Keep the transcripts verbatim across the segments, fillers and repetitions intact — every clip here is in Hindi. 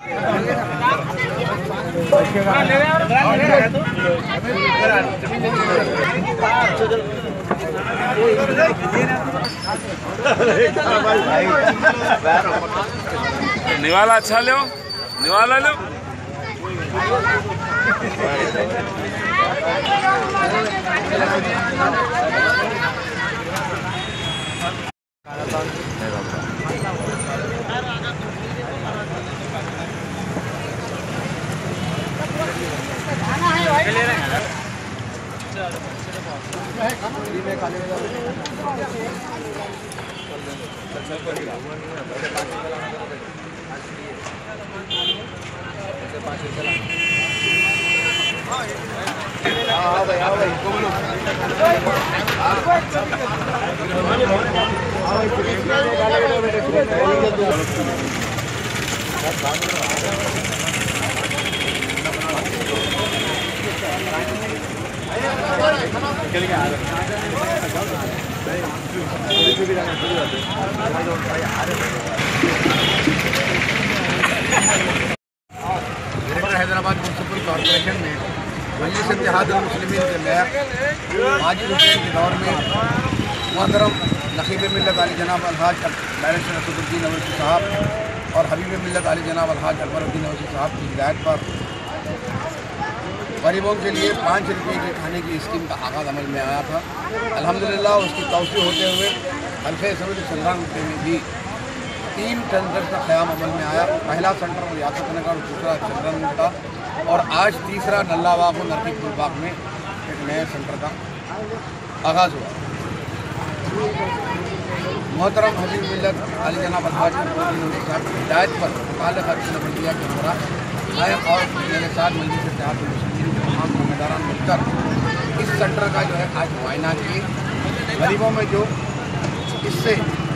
निवाला अच्छा लो, निवाला लो। हैदराबाद म्यूनसिपल कॉरपोरेशन में मजलिस इत्तेहादुल मुस्लिमीन के मेयर हाजी हुसैन के दौर में मोहतरम नकीब मिल्लत आली जनाब अलहाज बैरिस्टर असदुद्दीन अवैसी साहब और हबीब मिल्लत आली जनाब अलहाज अकबरुद्दीन अवैसी साहब की हिदायत पर गरीबों के लिए पाँच रुपये के खाने की स्कीम का आगाज़ अमल में आया था। अल्हम्दुलिल्लाह उसकी तौसीह होते हुए हल्के समझ चंद्रान रुपये में भी तीन सेंटर का क़याम अमल में आया। पहला सेंटर रियासत नगर, दूसरा चंद्रन का, और आज तीसरा नल्लाबाग और नरकीपुरबाग में एक नए सेंटर का आगाज़ हुआ। मोहतरम हबीब मिल्लत अली जनाब अलहाज साहब की हिदायत पर मुताल्लिक़ नबलिया के हमरा मैं और मेरे साथ मजलिस इत्तेहादुल मुस्लिमीन के तमाम ज़िम्मेदारान मिलकर इस सेंटर का जो है आज मुआयना किए। गरीबों में जो इससे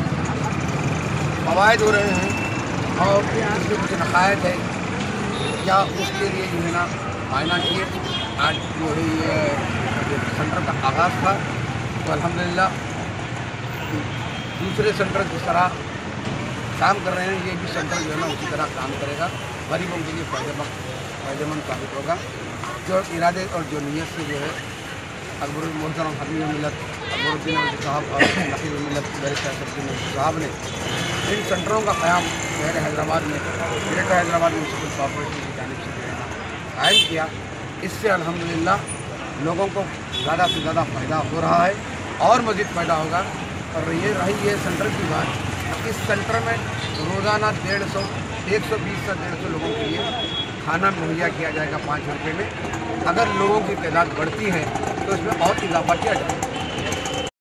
फ़वाइद हो रहे हैं और इसके कुछ नक़ायद है क्या, उसके लिए जो है ना मुआयना किए। आज जो है ये सेंटर का आगाज़ था, तो अल्हम्दुलिल्लाह दूसरे सेंटर जिस तरह काम कर रहे हैं ये भी सेंटर जो है ना उसी तरह काम करेगा। गरीबों के लिए फ़ायदेमंद फ़ायदेमंद साबित होगा। जो इरादे और जो नीयत से जो है अकबर मोहतरम हबीब मिल्लत अकबरुद्दीन अवैसी साहब और नकीब मिल्लत बैरिस्टर असदुद्दीन अवैसी साहब ने इन सेंटरों का क़याम शहर हैदराबाद में ग्रेटर हैदराबाद म्यूनसिपल कॉरपोरेशन की जानिब से कायम किया, इससे अल्हम्दुलिल्लाह लोगों को ज़्यादा से ज़्यादा फ़ायदा हो रहा है और मज़ीद फ़ायदा होगा। और ये रही है सेंटर की बात, इस सेंटर में रोज़ाना डेढ़ सौ एक सौ बीस से डेढ़ सौ लोगों के लिए खाना मुहैया किया जाएगा पाँच रुपये में। अगर लोगों की तादाद बढ़ती है तो इसमें और इजाफा किया जाएगा।